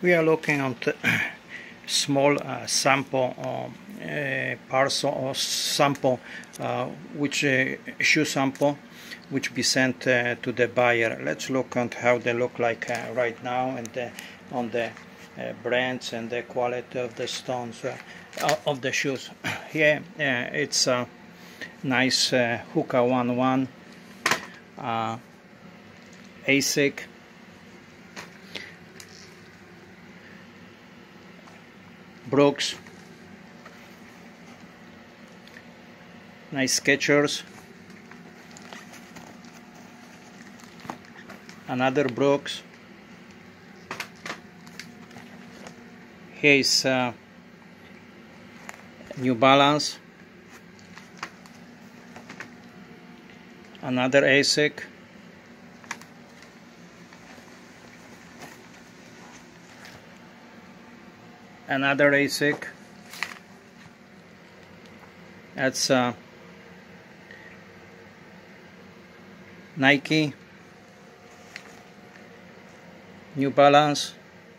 We are looking at small sample parcel or sample, which shoe sample, which be sent to the buyer. Let's look at how they look like right now, and on the brands and the quality of the stones of the shoes. Here it's a nice Hoka One One, Asics, Brooks, nice Skechers, another Brooks. Here is New Balance, another Asics, another Asics. That's Nike, New Balance,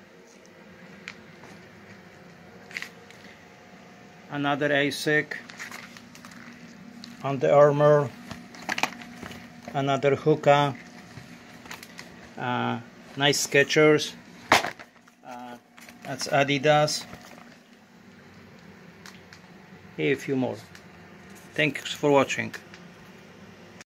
another Asics, Under Armour, another Hoka, nice Skechers, that's Adidas. Here a few more. Thanks for watching.